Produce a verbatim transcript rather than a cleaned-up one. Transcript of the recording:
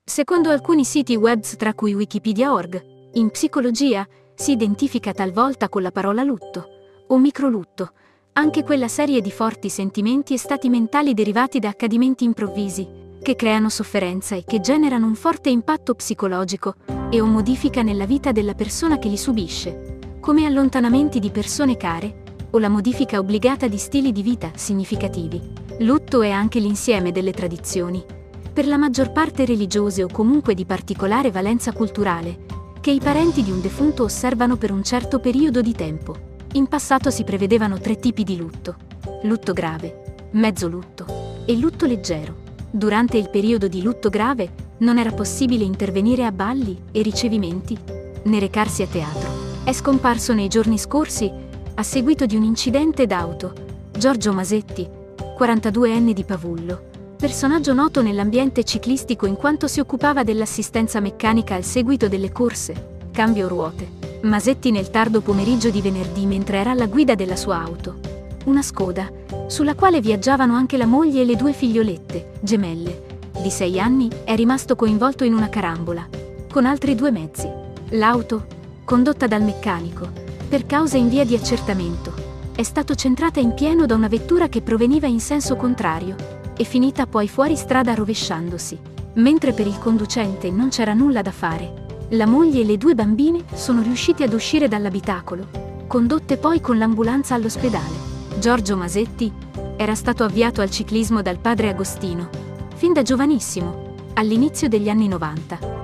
Secondo alcuni siti web, tra cui Wikipedia punto org, in psicologia si identifica talvolta con la parola lutto o microlutto anche quella serie di forti sentimenti e stati mentali derivati da accadimenti improvvisi, che creano sofferenza e che generano un forte impatto psicologico e o modifica nella vita della persona che li subisce, come allontanamenti di persone care o la modifica obbligata di stili di vita significativi. Lutto è anche l'insieme delle tradizioni, per la maggior parte religiose o comunque di particolare valenza culturale, che i parenti di un defunto osservano per un certo periodo di tempo. In passato si prevedevano tre tipi di lutto: lutto grave, mezzo lutto e lutto leggero. Durante il periodo di lutto grave non era possibile intervenire a balli e ricevimenti, né recarsi a teatro. È scomparso nei giorni scorsi, a seguito di un incidente d'auto, Giorgio Masetti, quarantaduenne di Pavullo, personaggio noto nell'ambiente ciclistico in quanto si occupava dell'assistenza meccanica al seguito delle corse, cambio ruote. Masetti nel tardo pomeriggio di venerdì, mentre era alla guida della sua auto, una Skoda, sulla quale viaggiavano anche la moglie e le due figliolette, gemelle, di sei anni, è rimasto coinvolto in una carambola, con altri due mezzi. L'auto, condotta dal meccanico, per cause in via di accertamento, è stato centrata in pieno da una vettura che proveniva in senso contrario, e finita poi fuori strada rovesciandosi. Mentre per il conducente non c'era nulla da fare, la moglie e le due bambine sono riusciti ad uscire dall'abitacolo, condotte poi con l'ambulanza all'ospedale. Giorgio Masetti era stato avviato al ciclismo dal padre Agostino, fin da giovanissimo, all'inizio degli anni novanta.